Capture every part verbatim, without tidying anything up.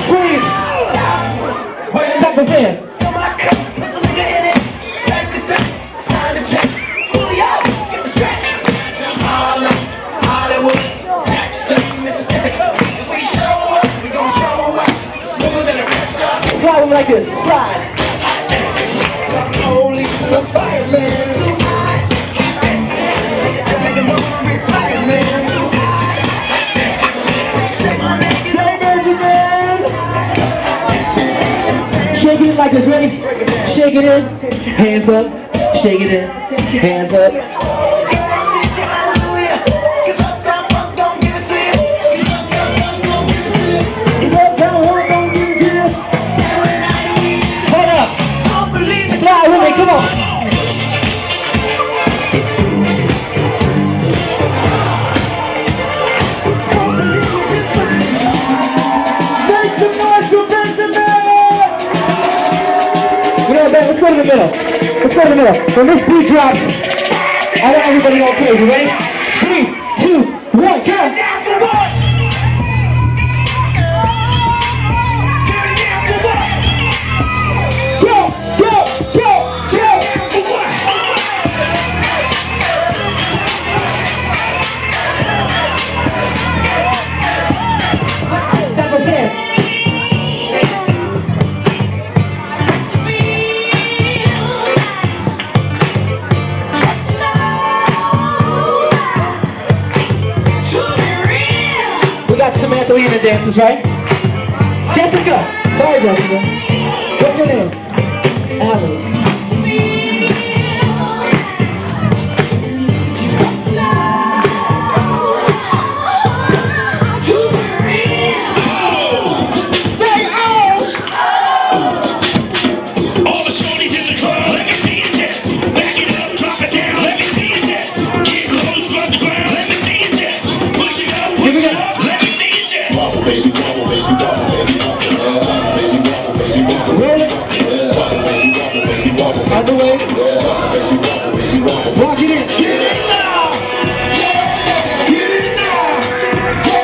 Freeze. Clap those hands. Slide with me like this. Slide. Police and the fireman. Shake it like this, ready? Shake it in, hands up. Shake it in, hands up. Hold up. Slide with me, come on. Make some noise for Benjamin! Let's go to the middle. Let's go to the middle. When this beat drops, I want everybody to go crazy. Ready? Three, two, one, go! Go, go, go, go! That was it. Samantha Lee in the dances, right? Jessica! Sorry, Jessica. What's your name? Alex. Say oh! All the shorties in the club, let me see you just back it up, drop it down, let me see you just get low, scrub the ground, let me see you just push it up, push it up. Wobble, baby, wobble, baby, wobble, baby, wobble, baby, wobble, baby, wobble, roll it, wobble, baby, wobble, baby, wobble, out the way, wobble, baby, wobble, baby, wobble, walk it in, get it now, get it now, get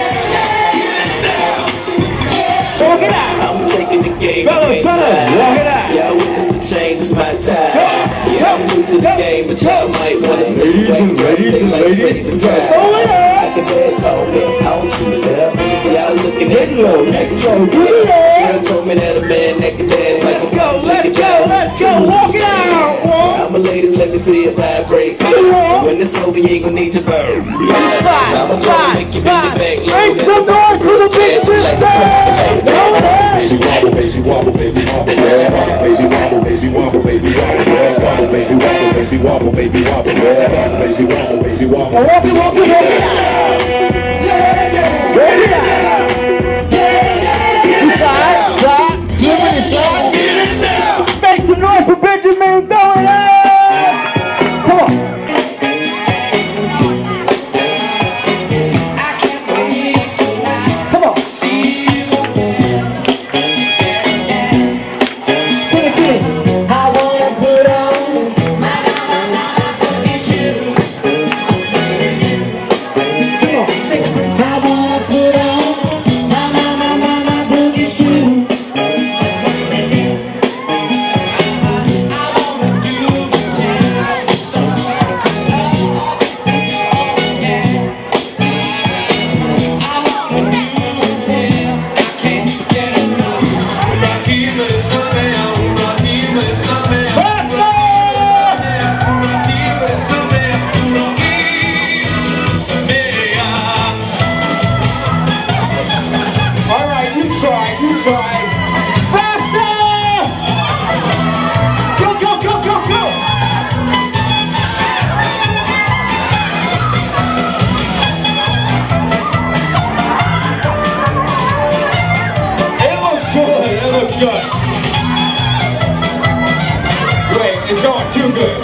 it now, walk it out. I'm taking the game, fellas, fellas, walk it out. Yeah, I witness the change, it's my time. Yeah, I'm new to the game, but y'all might want to say, wait, ready, like say the time. Like the best home, home two-step. Y'all looking at so make control. Girl told me that a man that can dance like a go, let's go, let's go, walk it out. I'm a ladies, let me see it vibrate. When it's over, you ain't gonna need your bird. I'm a gonna make you bend your back. Make some noise for the big sister. Baby wobble, baby wobble, baby wobble, baby wobble, baby wobble, baby wobble, baby wobble, baby wobble, baby wobble, baby wobble, baby wobble. Walk it, walk it, walk it out. Ready now. Slide, slide, give it a slide. Get it now. Make some noise for Benjamin, throw it out. Come on. Come on. Sing it to me. I wanna put on my boogie shoes. Come on, sing it. I wanna put on my, my, my, my, my boogie shoes. I wanna do the dance, so yeah. I wanna do the dance, I can't get enough. Rahim Samea, Rahim Samea, Rahim Samea, Rahim Samea. All right, you try, you try. Faster! Go, go, go, go, go! It looks good, it looks good. Wait, it's going too good.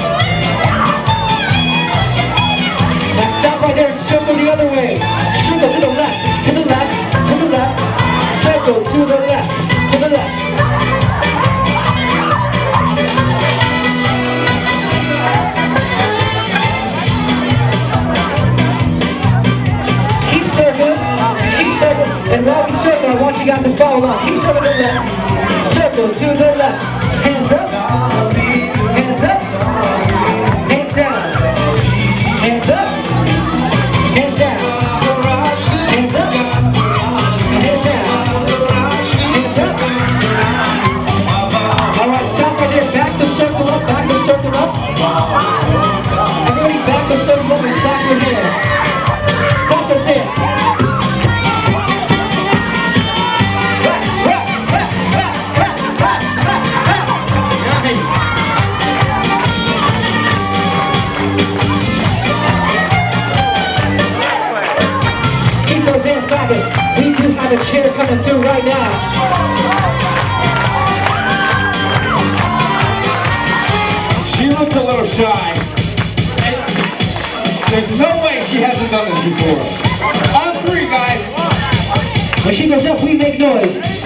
Now stop right there and circle the other way. Circle to the left, to the left, to the left. Circle to the left, to the left. Keep circling, keep circling, and while we circle, I want you you got to follow along. Keep showing the left. Circle to the left. Hands up. Hands up. Hands down. Hands up. Hands down. Hands up. And hands down. Hands up. Alright, stop right there. Back the circle up. Back the circle up. Everybody back the circle up and clap your hands. Clap those hands. We do have a chair coming through right now. She looks a little shy. There's no way she hasn't done this before. On three, guys. When she goes up, we make noise.